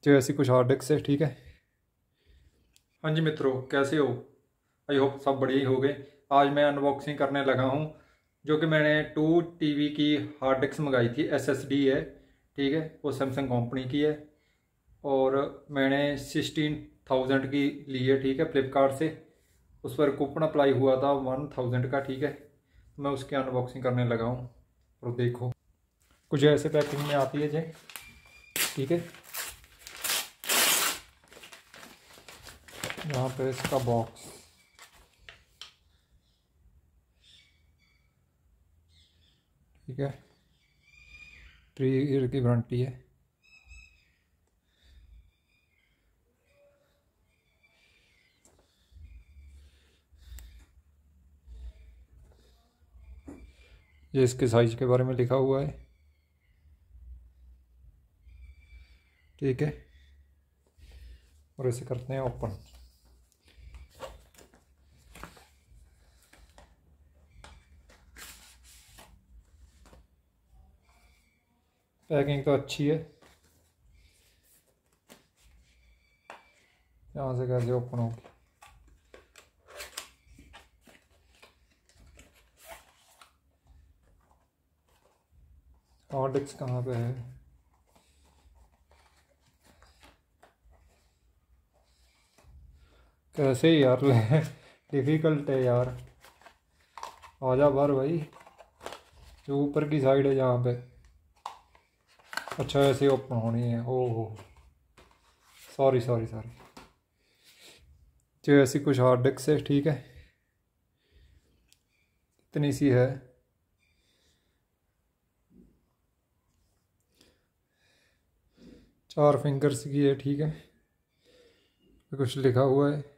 जो ऐसी कुछ हार्ड डिस्क है। ठीक है। हाँ जी मित्रों, कैसे हो? आई होप सब बढ़िया ही हो गए। आज मैं अनबॉक्सिंग करने लगा हूँ, जो कि मैंने 2 TB की हार्ड डिस्क मंगाई थी। SSD है, ठीक है। वो सैमसंग कंपनी की है और मैंने 16,000 की ली है, ठीक है, फ्लिपकार्ट से। उस पर कूपन अप्लाई हुआ था 1,000 का, ठीक है। तो मैं उसकी अनबॉक्सिंग करने लगा हूँ और देखो कुछ ऐसे पैकिंग में आती है जी, ठीक है। यहाँ पे इसका बॉक्स, ठीक है। 3 ईयर की वारंटी है। ये इसके साइज के बारे में लिखा हुआ है, ठीक है। और इसे करते हैं ओपन। पैकिंग तो अच्छी है। यहाँ से कैसे ओपन होगी? हार्ड डिस्क कहाँ पे है? कैसे यार डिफ़िकल्ट है यार। आजा बाहर भाई। जो ऊपर की साइड है जहाँ पे, अच्छा ऐसे ओपन होनी है। ओहो, सॉरी सॉरी सॉरी। जो ऐसी कुछ हार्ड डिस्क है, ठीक है। इतनी सी है। चार फिंगर्स की है, ठीक है। कुछ लिखा हुआ है,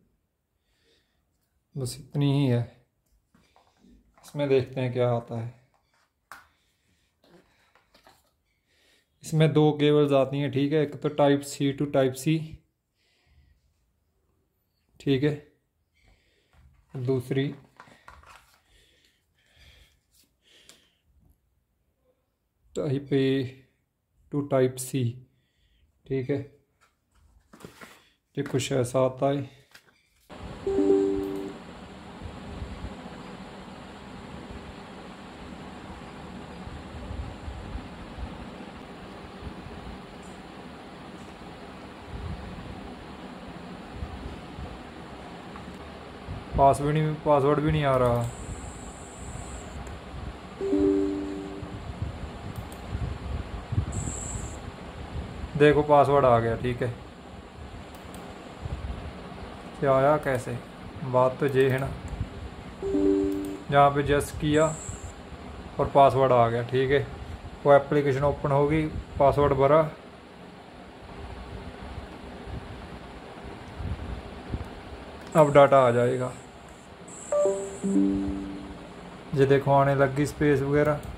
बस इतनी ही है। इसमें देखते हैं क्या आता है। इसमें 2 केबल्स आती हैं, ठीक है। एक तो type C to type C, ठीक है। दूसरी type A to type C, ठीक है। ये कुछ ऐसा आता है। पासवर्ड भी नहीं आ रहा। देखो पासवर्ड आ गया, ठीक है। क्या आया कैसे? बात तो ये है ना, जहाँ पे जस्ट किया और पासवर्ड आ गया, ठीक है। वो एप्लीकेशन ओपन होगी, पासवर्ड भरा, अब डाटा आ जाएगा। ये देखो आने लग गई स्पेस वगैरह।